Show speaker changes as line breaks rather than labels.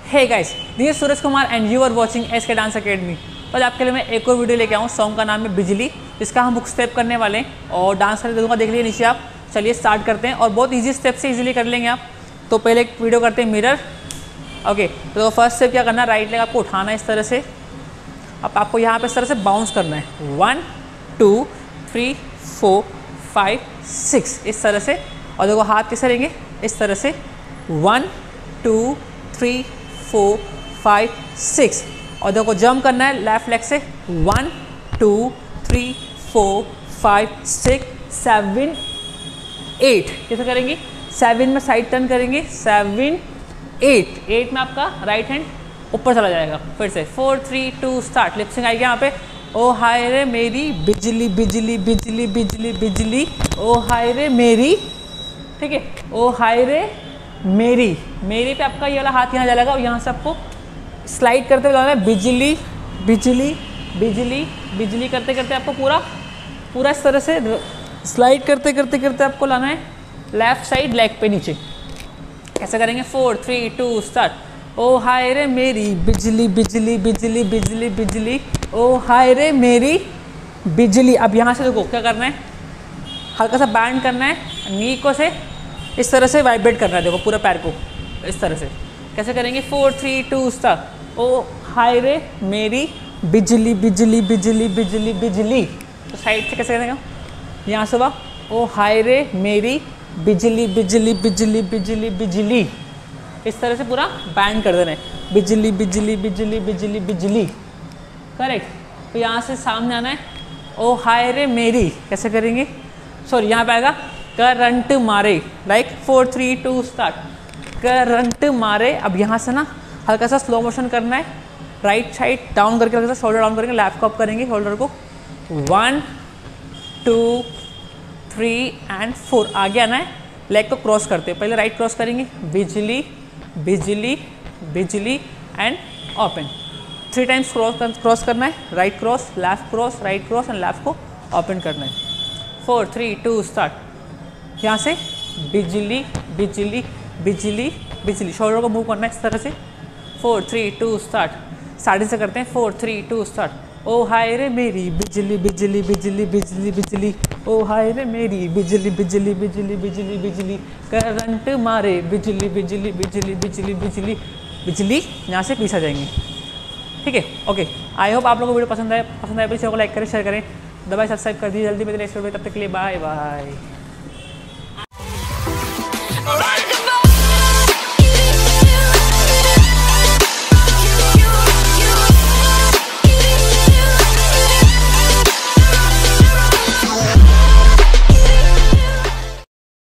Hey guys, this is Suraj Kumar and you are watching SK dance academy. तो आज आपके लिए मैं एक और वीडियो लेके आऊँ। सॉन्ग का नाम है बिजली, जिसका हम बुक स्टेप करने वाले हैं और डांस करके दूंगा, देख लीजिए नीचे आप। चलिए स्टार्ट करते हैं और बहुत इजी स्टेप से इजीली कर लेंगे आप। तो पहले एक वीडियो करते हैं मिरर। ओके, तो फर्स्ट स्टेप क्या करना है, राइट लेग आपको उठाना है इस तरह से। अब आपको यहाँ पे इस तरह से बाउंस करना है 1 2 3 4 5 6 इस तरह से। और देखो हाथ कैसे रहेंगे, इस तरह से 1 2 3 4 5 6। और देखो जंप करना है लेफ्ट लेग से 1 2 3 4 5 6 7 8। कैसे करेंगे, 7 में साइड टर्न करेंगे, 7 8 में आपका राइट हैंड ऊपर चला जाएगा। फिर से 4 3 2 स्टार्ट। लिपसिंग आएगी यहाँ पे। ओ हाय रे मेरी बिजली बिजली बिजली बिजली बिजली, ओ हाय रे मेरी। ठीक है, ओ हाय रे मेरी। मेरी पे आपका ये वाला हाथ यहाँ जाएगा और यहाँ से आपको स्लाइड करते हुए जाना है बिजली बिजली बिजली बिजली करते करते आपको पूरा इस तरह से स्लाइड करते करते करते आपको लाना है लेफ्ट साइड लेग पे नीचे। कैसे करेंगे, 4 3 2 स्टार्ट। ओ हाय रे मेरी बिजली बिजली बिजली बिजली बिजली, ओ हाय रे मेरी बिजली। अब यहाँ से देखो क्या करना है, हल्का सा बैंड करना है, नी को से इस तरह से वाइब्रेट करना है। देखो पूरा पैर को इस तरह से। कैसे करेंगे, 4 3 2 स्टार्ट। ओ हाय रे मेरी बिजली बिजली बिजली बिजली बिजली। तो साइड से कैसे करेंगे, यहाँ से वाह, ओ हाय रे मेरी बिजली बिजली बिजली बिजली बिजली। इस तरह से पूरा बैंड कर देना है, बिजली बिजली बिजली बिजली बिजली। करेक्ट। तो यहाँ से सामने आना है, ओ हाय रे मेरी। कैसे करेंगे, सॉरी यहाँ पे आएगा करंट मारे, लाइक 4 3 2 स्टार्ट। करंट मारे। अब यहाँ से ना हल्का सा स्लो मोशन करना है, राइट साइड डाउन करके हल्का सा शोल्डर डाउन करेंगे, लेफ्ट को अप करेंगे शोल्डर को। 1 2 3 एंड 4। आगे आना है, लेग को क्रॉस करते हैं। पहले राइट क्रॉस करेंगे, बिजली बिजली बिजली एंड ओपन। 3 टाइम्स क्रॉस करना है, right cross left cross right cross and left को ओपन करना है। 4 3 2 स्टार्ट। यहाँ से बिजली बिजली बिजली बिजली, शोल्डर को मूव करना है इस तरह से। 4 3 2 स्टार्ट। साइड से करते हैं, 4 3 2 स्टार्ट। ओ हाय रे मेरी बिजली बिजली बिजली बिजली बिजली, ओ हाय रे मेरी बिजली बिजली बिजली बिजली बिजली, करंट मारे बिजली बिजली बिजली बिजली बिजली बिजली। यहाँ से पीछे जाएंगे। ठीक है, ओके। आई होप आप लोगों को वीडियो पसंद आए। प्लीज़ को लाइक करें, शेयर करें, दबाए सब्सक्राइब कर दीजिए जल्दी। मेरे नेक्स्ट वीडियो, तब तक के लिए बाय बाय।